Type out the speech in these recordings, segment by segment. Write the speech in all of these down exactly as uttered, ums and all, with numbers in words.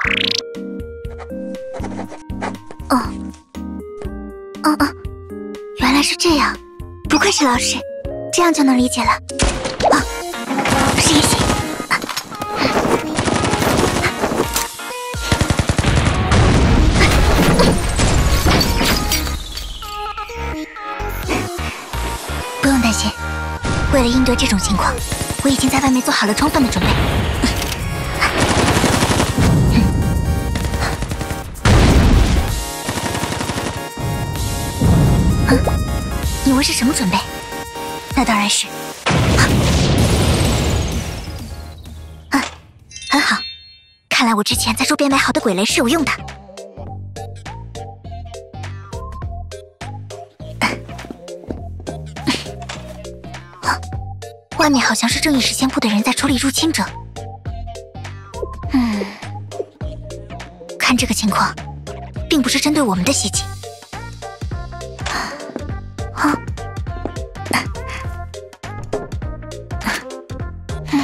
哦，哦哦，原来是这样，不愧是老师，这样就能理解了。啊，试一试。啊、不用担心，为了应对这种情况，我已经在外面做好了充分的准备。嗯，你问是什么准备？那当然是……啊，很好，看来我之前在周边买好的鬼雷是有用的。啊，外面好像是正义实现部的人在处理入侵者。嗯，看这个情况，并不是针对我们的袭击。啊，嗯，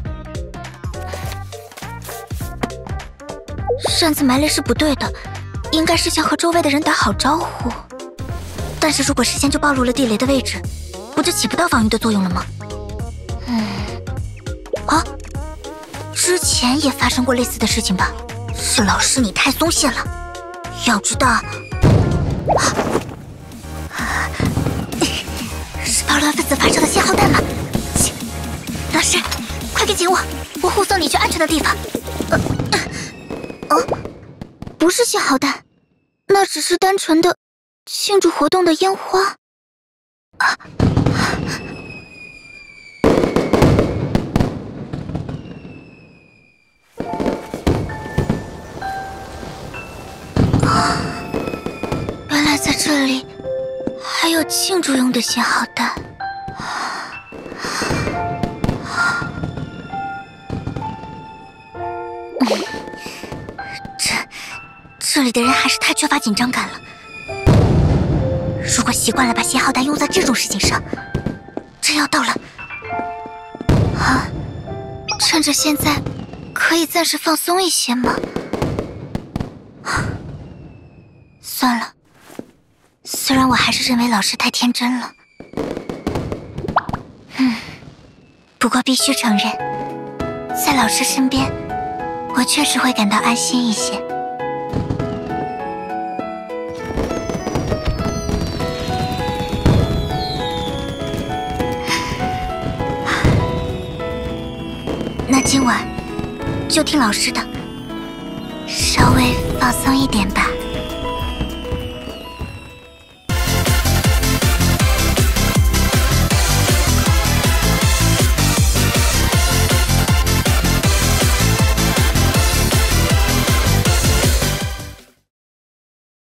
擅自埋雷是不对的，应该是先和周围的人打好招呼。但是如果事先就暴露了地雷的位置，不就起不到防御的作用了吗？嗯，啊，之前也发生过类似的事情吧？是老师你太松懈了，要知道。啊，是暴乱分子发射的信号弹吗？切，老师，快跟紧我，我护送你去安全的地方。呃，哦，不是信号弹，那只是单纯的庆祝活动的烟花。啊！啊！原来在这里还有庆祝用的信号弹。嗯，这这里的人还是太缺乏紧张感了。如果习惯了把信号弹用在这种事情上，真要到了……啊，趁着现在可以暂时放松一些吗？算了，虽然我还是认为老师太天真了，嗯，不过必须承认，在老师身边，我确实会感到安心一些。那今晚就听老师的，稍微放松一点吧。